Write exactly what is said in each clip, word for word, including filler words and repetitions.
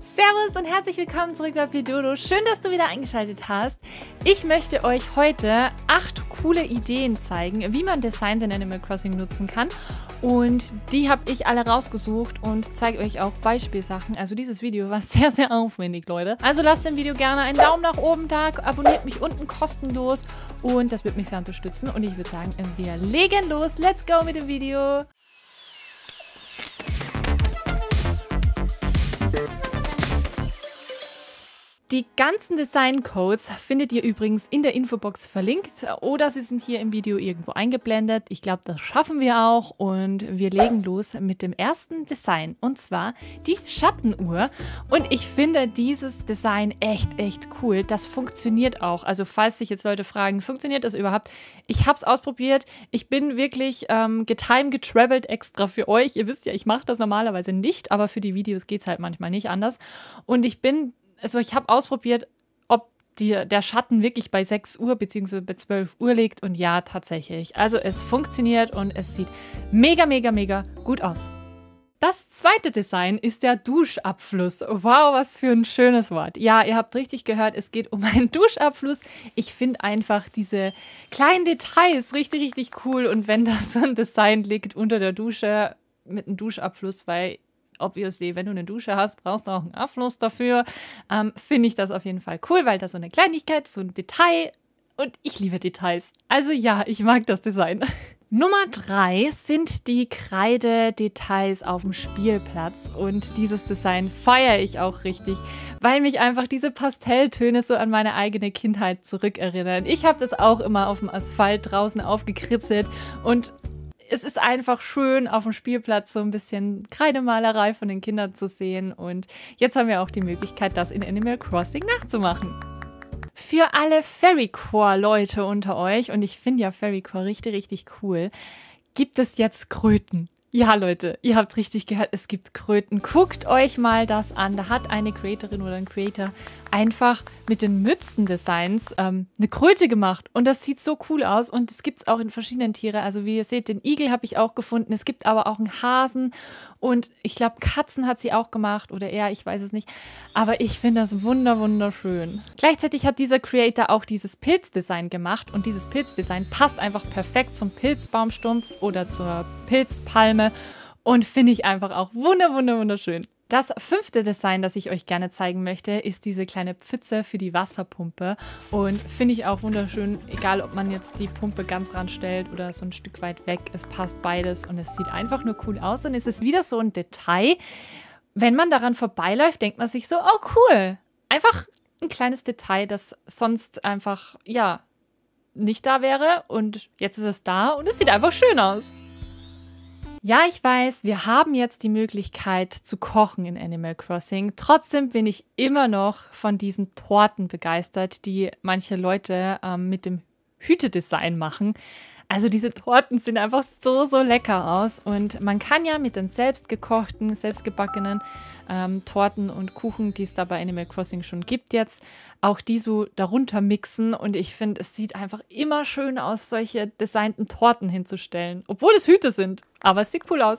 Servus und herzlich willkommen zurück bei Pedoro. Schön, dass du wieder eingeschaltet hast. Ich möchte euch heute acht coole Ideen zeigen, wie man Designs in Animal Crossing nutzen kann. Und die habe ich alle rausgesucht und zeige euch auch Beispielsachen. Also dieses Video war sehr, sehr aufwendig, Leute. Also lasst dem Video gerne einen Daumen nach oben da, abonniert mich unten kostenlos und das wird mich sehr unterstützen. Und ich würde sagen, wir legen los. Let's go mit dem Video. Die ganzen Design-Codes findet ihr übrigens in der Infobox verlinkt oder sie sind hier im Video irgendwo eingeblendet. Ich glaube, das schaffen wir auch und wir legen los mit dem ersten Design und zwar die Schattenuhr. Und ich finde dieses Design echt, echt cool. Das funktioniert auch. Also falls sich jetzt Leute fragen, funktioniert das überhaupt? Ich habe es ausprobiert. Ich bin wirklich ähm, getime getravelt extra für euch. Ihr wisst ja, ich mache das normalerweise nicht, aber für die Videos geht es halt manchmal nicht anders. Und ich bin Also ich habe ausprobiert, ob die, der Schatten wirklich bei sechs Uhr bzw. bei zwölf Uhr liegt und ja, tatsächlich. Also es funktioniert und es sieht mega, mega, mega gut aus. Das zweite Design ist der Duschabfluss. Wow, was für ein schönes Wort. Ja, ihr habt richtig gehört, es geht um einen Duschabfluss. Ich finde einfach diese kleinen Details richtig, richtig cool und wenn da so ein Design liegt unter der Dusche mit einem Duschabfluss, weil obviously, wenn du eine Dusche hast, brauchst du auch einen Abfluss dafür. Ähm, finde ich das auf jeden Fall cool, weil das so eine Kleinigkeit, so ein Detail und ich liebe Details. Also ja, ich mag das Design. Nummer drei sind die Kreidedetails auf dem Spielplatz und dieses Design feiere ich auch richtig, weil mich einfach diese Pastelltöne so an meine eigene Kindheit zurückerinnern. Ich habe das auch immer auf dem Asphalt draußen aufgekritzelt und es ist einfach schön, auf dem Spielplatz so ein bisschen Kreidemalerei von den Kindern zu sehen. Und jetzt haben wir auch die Möglichkeit, das in Animal Crossing nachzumachen. Für alle Fairycore-Leute unter euch, und ich finde ja Fairycore richtig, richtig cool, gibt es jetzt Kröten. Ja, Leute, ihr habt richtig gehört, es gibt Kröten. Guckt euch mal das an. Da hat eine Creatorin oder ein Creator einfach mit den Mützendesigns ähm, eine Kröte gemacht. Und das sieht so cool aus. Und es gibt es auch in verschiedenen Tieren. Also wie ihr seht, den Igel habe ich auch gefunden. Es gibt aber auch einen Hasen. Und ich glaube, Katzen hat sie auch gemacht. Oder eher, ich weiß es nicht. Aber ich finde das wunder, wunderschön. Gleichzeitig hat dieser Creator auch dieses Pilzdesign gemacht. Und dieses Pilzdesign passt einfach perfekt zum Pilzbaumstumpf oder zur Pilzpalme. Und finde ich einfach auch wunder, wunder, wunderschön. Das fünfte Design, das ich euch gerne zeigen möchte, ist diese kleine Pfütze für die Wasserpumpe. Und finde ich auch wunderschön, egal ob man jetzt die Pumpe ganz ranstellt oder so ein Stück weit weg. Es passt beides und es sieht einfach nur cool aus. Und es ist wieder so ein Detail. Wenn man daran vorbeiläuft, denkt man sich so, oh cool. Einfach ein kleines Detail, das sonst einfach, ja, nicht da wäre. Und jetzt ist es da und es sieht einfach schön aus. Ja, ich weiß, wir haben jetzt die Möglichkeit zu kochen in Animal Crossing. Trotzdem bin ich immer noch von diesen Torten begeistert, die manche Leute ähm, mit dem Hütedesign machen. Also diese Torten sehen einfach so, so lecker aus. Und man kann ja mit den selbstgekochten, selbstgebackenen ähm, Torten und Kuchen, die es da bei Animal Crossing schon gibt jetzt, auch die so darunter mixen. Und ich finde, es sieht einfach immer schön aus, solche designten Torten hinzustellen. Obwohl es Hüte sind. Aber es sieht cool aus.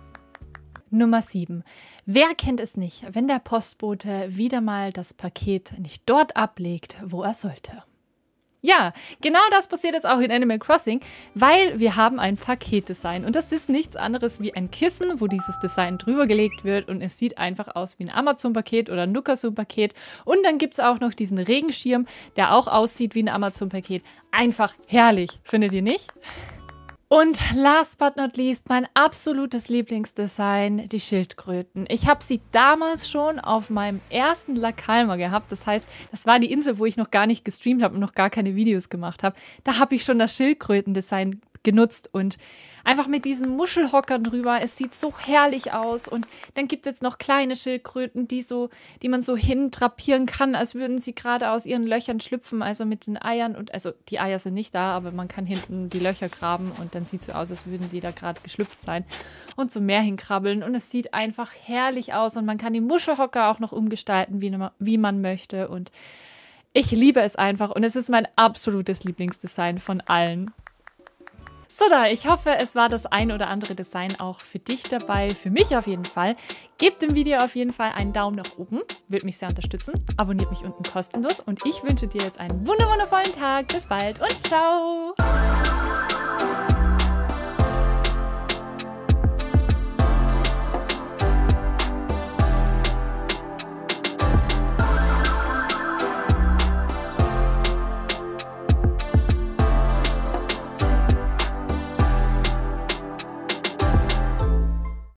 Nummer sieben. Wer kennt es nicht, wenn der Postbote wieder mal das Paket nicht dort ablegt, wo er sollte? Ja, genau das passiert jetzt auch in Animal Crossing, weil wir haben ein Paketdesign und das ist nichts anderes wie ein Kissen, wo dieses Design drüber gelegt wird und es sieht einfach aus wie ein Amazon-Paket oder ein Nukasu-Paket und dann gibt es auch noch diesen Regenschirm, der auch aussieht wie ein Amazon-Paket. Einfach herrlich, findet ihr nicht? Und last but not least, mein absolutes Lieblingsdesign, die Schildkröten. Ich habe sie damals schon auf meinem ersten La Calma gehabt. Das heißt, das war die Insel, wo ich noch gar nicht gestreamt habe und noch gar keine Videos gemacht habe. Da habe ich schon das Schildkrötendesign genutzt und einfach mit diesen Muschelhockern drüber. Es sieht so herrlich aus und dann gibt es jetzt noch kleine Schildkröten, die so, die man so hindrapieren kann, als würden sie gerade aus ihren Löchern schlüpfen, also mit den Eiern und also die Eier sind nicht da, aber man kann hinten die Löcher graben und dann sieht es so aus, als würden die da gerade geschlüpft sein und zum Meer hinkrabbeln und es sieht einfach herrlich aus und man kann die Muschelhocker auch noch umgestalten, wie, wie man möchte und ich liebe es einfach und es ist mein absolutes Lieblingsdesign von allen. So da, ich hoffe, es war das ein oder andere Design auch für dich dabei, für mich auf jeden Fall. Gebt dem Video auf jeden Fall einen Daumen nach oben, würde mich sehr unterstützen. Abonniert mich unten kostenlos und ich wünsche dir jetzt einen wundervollen Tag. Bis bald und ciao!